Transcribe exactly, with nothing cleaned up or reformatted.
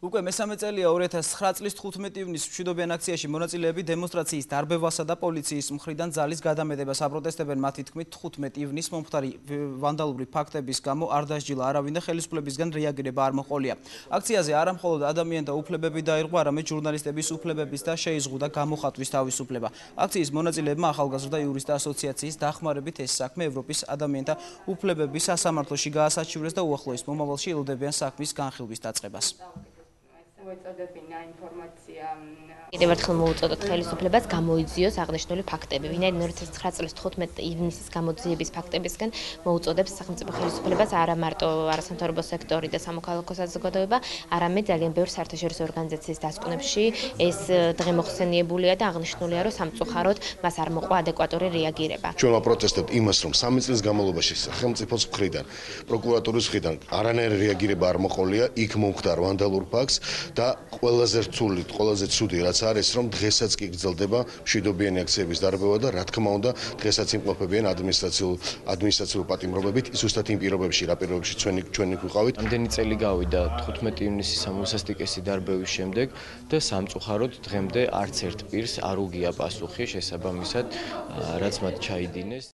უკვე მესამე წელია ორი ათას ცხრა წლის თხუთმეტი ივნის მშვიდობიან აქციაში მონაწილეები დემონსტრაციის დარბევასა და პოლიციის მხრიდან ძალის გადამეტებას აპროტესტებენ. მათი თქმით, თხუთმეტი ივნის მომხდარი ვანდალური ფაქტების გამო არ დასჯილა არავინ და ხელისუფლებისგან რეაგირება არ მოჰყოლია. აქციაზე არა მხოლოდ ადამიანთა უფლებები დაირღვა, არამედ ჟურნალისტების უფლებების და შეიზღუდა გამოხატვის თავისუფლება. აქციის მონაწილეებმა ახალგაზრდა იურისტთა ასოციაციის დახმარებით ეს საქმე ევროპის ადამიანთა უფლებების სასამართლოში გაასაჩივრეს და უახლოეს მომავალში ელოდებიან საქმის განხილვის დაწყებას. კიდევ ერთხელ მოუწოდოთ ხელისუფლებას გამოიძიოს აღნიშნული ფაქტები. ვინაიდან ორი ათას ცხრა წლის თხუთმეტი ივნისის გამოძიების ფაქტებისგან მოუწოდებს სახელმწიფო ხელისუფლებას არა მარტო არასამთავრობო სექტორი და სამოქალაქო საზოგადოება, არამედ ძალიან ბევრ საერთაშორისო ორგანიზაციის დასკვნებში ეს დღე მოხსენიებულია და აღნიშნულია, რომ სამწუხაროდ მას არ მოყვა ადეკვატური რეაგირება. ჩვენ ვაპროტესტებთ იმას, რომ სამი წლის განმავლობაში სახელმწიფოს მხრიდან, პროკურატურის მხრიდან არანაირი რეაგირება არ მოყოლია იქ მომხდარ ვანდალურ ფაქტს და ყველაზე რთული, ყველაზე ცუდი რაც არის, რომ დღესაც კი გრძელდება მშვიდობიანი აქციების დარბევა და რა თქმა უნდა, დღესაც იმყოფებიან ადმინისტრაციულ ადმინისტრაციულ პატიმრობებით, ზუსტად იმ პირობებში, რა პირობებში ჩვენი ჩვენი გვიყავით. Ამდენი წელი გავიდა თხუთმეტი ივნისის სამოსასტიკესი დარბევის შემდეგ და სამწუხაროდ დღემდე არც ერთ პირს არ უგია პასუხი შესაბამისად, რაც მათ ჩაიდინეს.